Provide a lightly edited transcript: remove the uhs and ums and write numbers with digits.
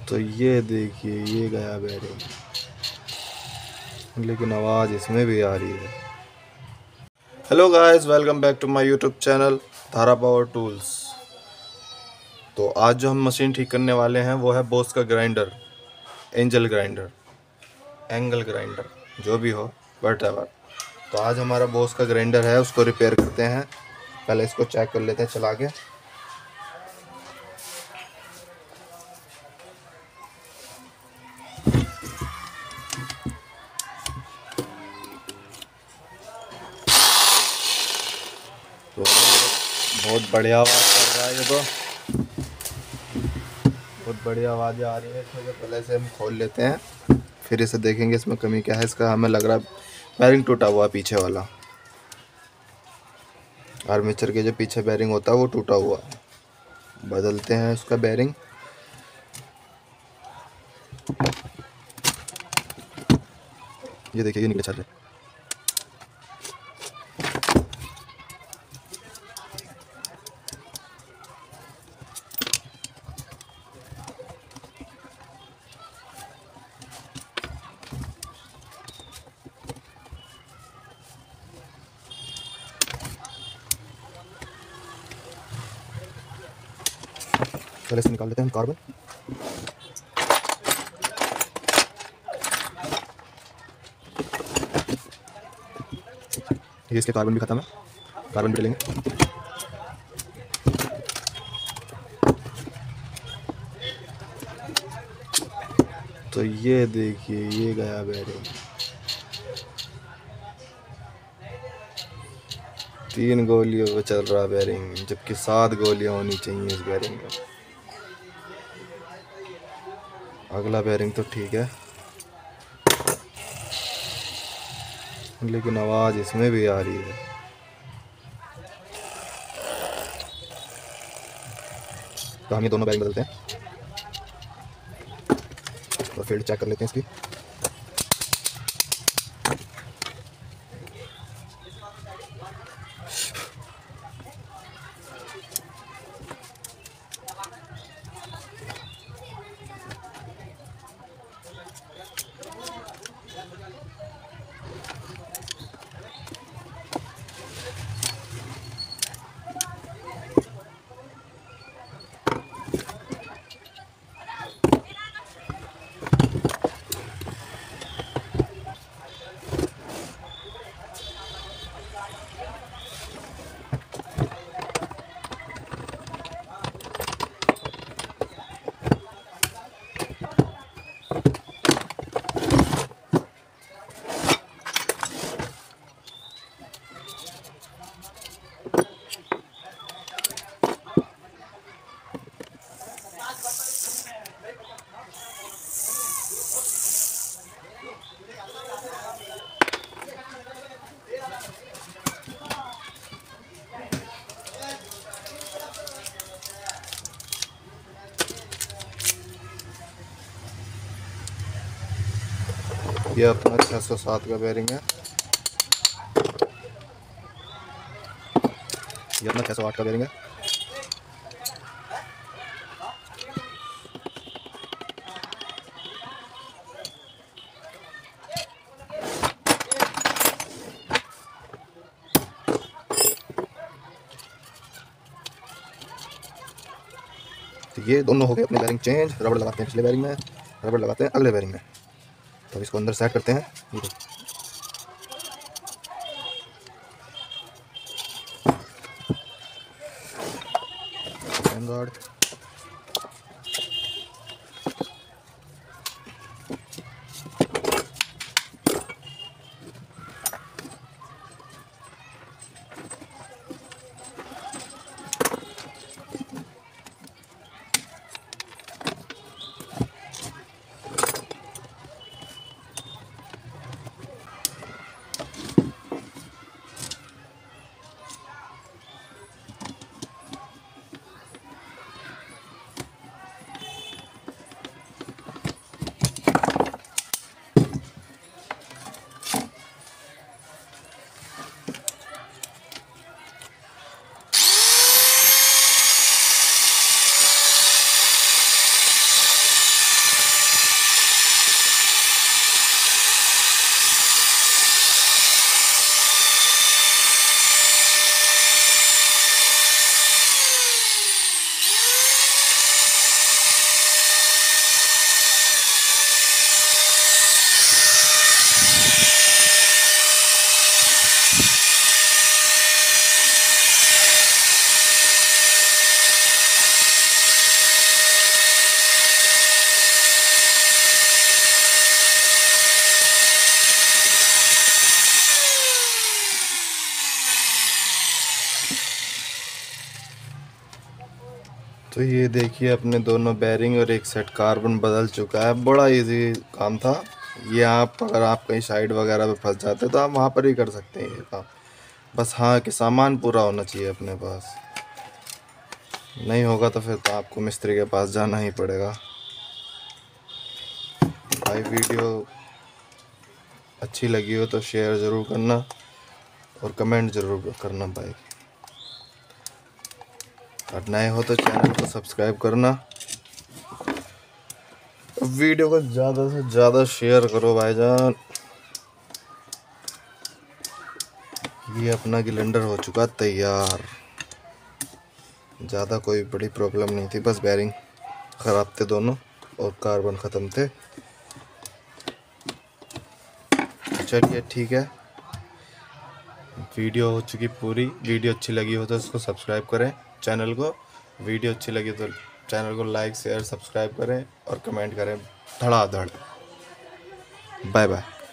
तो ये देखिए, ये गया बैरिंग, लेकिन आवाज़ इसमें भी आ रही है। Hello guys, welcome back to my YouTube channel Dhara power tools. तो आज जो हम मशीन ठीक करने वाले हैं वो है बोस का grinder, angel grinder, angle grinder, जो भी हो, वटएवर। तो आज हमारा बोस का ग्राइंडर है, उसको रिपेयर करते हैं। पहले इसको चेक कर लेते हैं चला के। तो बहुत बढ़िया आवाज़ कर रहा है ये, तो बहुत बढ़िया आवाज़ें आ रही है इसमें। पहले से हम खोल लेते हैं, फिर इसे देखेंगे इसमें कमी क्या है। इसका हमें लग रहा है बैरिंग टूटा हुआ, पीछे वाला आर्मेचर के जो पीछे बैरिंग होता है वो टूटा हुआ है। बदलते हैं उसका बैरिंग। ये देखिए, ये निकले छर्रे। पहले से निकाल लेते हैं हम कार्बन। ये इसके कार्बन भी खत्म है, कार्बन भी लेंगे। तो ये देखिए, ये गया बैरिंग। 3 गोलियों पे चल रहा बैरिंग, जबकि 7 गोलियां होनी चाहिए इस बैरिंग में। अगला बैरिंग तो ठीक है, लेकिन आवाज़ इसमें भी आ रही है। तो हम ये दोनों बैरिंग बदलते हैं और फील्ड चेक कर लेते हैं इसकी। ये अपना 607 का बैरिंग है, ये अपना 608 का बैरिंग है। तो ये दोनों हो गए अपने बैरिंग चेंज। रबड़ लगाते हैं पिछले बैरिंग में, रबड़ लगाते हैं अगले बैरिंग में। तो इसको अंदर सेट करते हैं। गार्ड तो ये देखिए अपने दोनों बेरिंग और एक सेट कार्बन बदल चुका है। बड़ा इजी काम था ये। आप अगर आप कहीं साइड वगैरह पे फंस जाते तो आप वहाँ पर ही कर सकते हैं ये काम। बस हाँ कि सामान पूरा होना चाहिए अपने पास। नहीं होगा तो फिर तो आपको मिस्त्री के पास जाना ही पड़ेगा। भाई वीडियो अच्छी लगी हो तो शेयर ज़रूर करना और कमेंट ज़रूर करना भाई। और नए हो तो चैनल को सब्सक्राइब करना। वीडियो को ज़्यादा से ज़्यादा शेयर करो भाईजान। ये अपना सिलेंडर हो चुका तैयार। ज़्यादा कोई बड़ी प्रॉब्लम नहीं थी, बस बेरिंग ख़राब थे दोनों और कार्बन ख़त्म थे। चलिए ठीक है, वीडियो हो चुकी पूरी। वीडियो अच्छी लगी हो तो इसको सब्सक्राइब करें चैनल को। वीडियो अच्छी लगी तो चैनल को लाइक शेयर सब्सक्राइब करें और कमेंट करें धड़ाधड़। Bye bye.